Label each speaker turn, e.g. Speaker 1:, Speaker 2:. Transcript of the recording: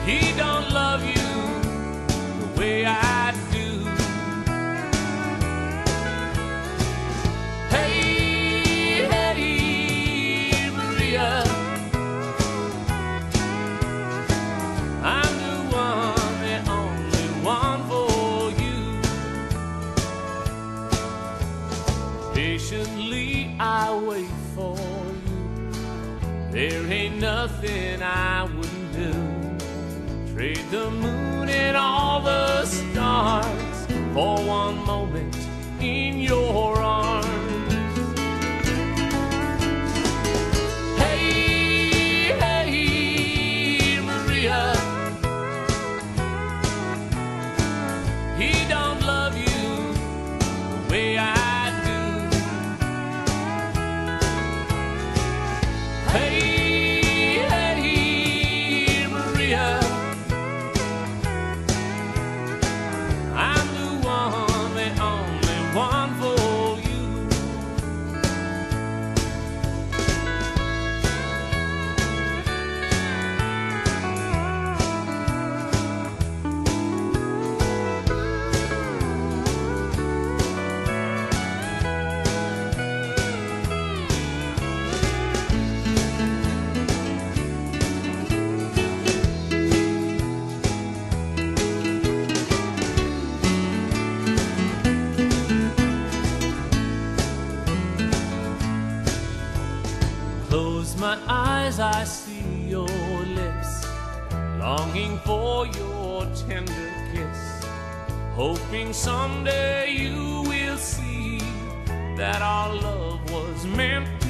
Speaker 1: He don't love you the way I do. Hey, hey, Maria, I'm the one, the only one for you. Patiently I wait for you. There ain't nothing I wouldn't do. Trade the moon and all the stars for one moment in your arms. Hey, hey, Maria, he don't love you the way I do. Hey, hey, Maria, I'm the one, the only one for you. Close my eyes, I see your lips, longing for your tender kiss, hoping someday you will see that our love was meant